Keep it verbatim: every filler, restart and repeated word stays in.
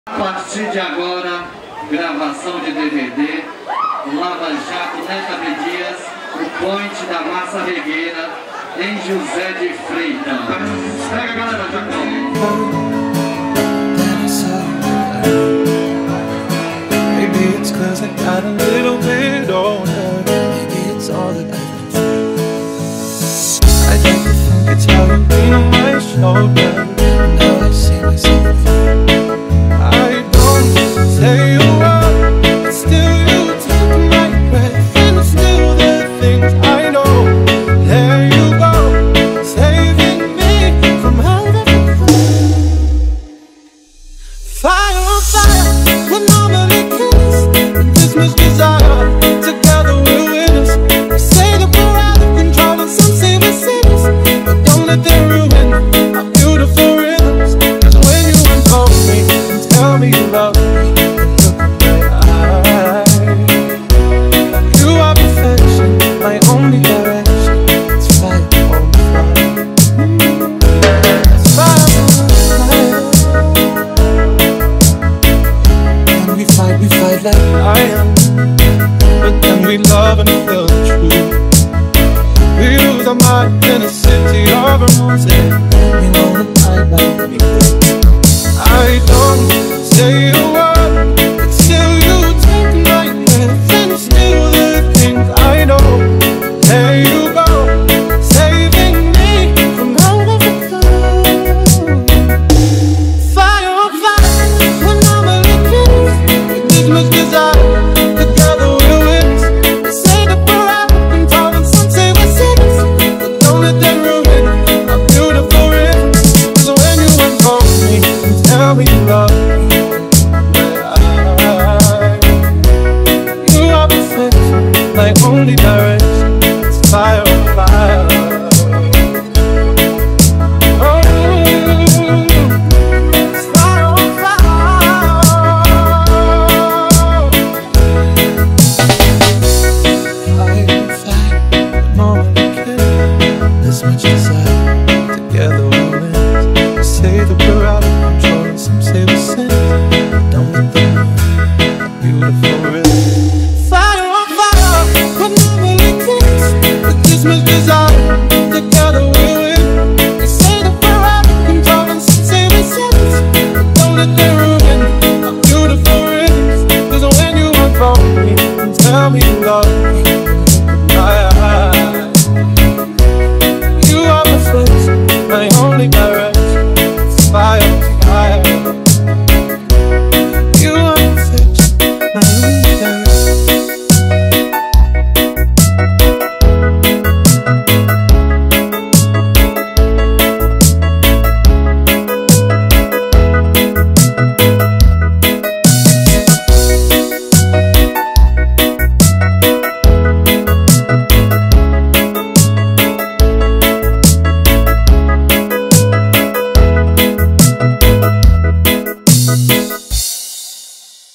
A partir de agora, gravação de D V D, Lava Jato, Neta B. Dias, o Point da Massa Regueira, em José de Freitas. Pega, galera, já Maybe it's cause I got a little bit older. Maybe it's all that I've been through. I'd like to think it's how you lean on my shoulder. Now I see myself. I don't say a word, but still you take my breath. And it's still the things I know. There you go, saving me from how that fire on fire, we're normally killers. This much desire, together we're winners. They say that we're out of control and some say we're sinners, but don't let them ruin our beautiful rhythms. Cause when you unfold me and tell me you love me, look in my eyes. You are perfection, my only direction. It's fire on fire. It's fire on fire. When we fight, we fight like lions, but then we love and feel the truth. We lose our mind in a city of roses. We know that I like me. I don't say a word, but still you take my breath. And still the things I know. There you go, saving me from all of the fun. Fire on fire, we're normally killers. With this much desire, together we're winners. They say that we're out of control and some say we're sinners, but don't let them ruin our beautiful rhythms. So when you unfold me and tell me you love me, you are perfection, my only direction. It's fire on fire. Oh, it's fire on fire. Fire on fire, normally kill. This much desire, together we're winners. They say that we're out of control and some say we're sinners. Don't let them know how beautiful